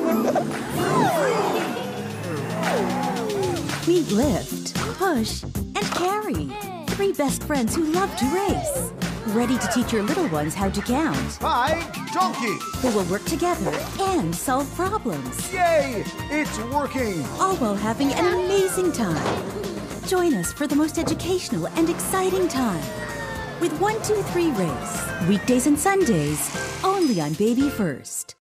Meet Lift, Push, and Carry. 3 best friends who love to race. Ready to teach your little ones how to count. Hi, Donkey! They will work together and solve problems. Yay! It's working! All while having an amazing time. Join us for the most educational and exciting time. With 1, 2, 3 Race. Weekdays and Sundays, only on Baby First.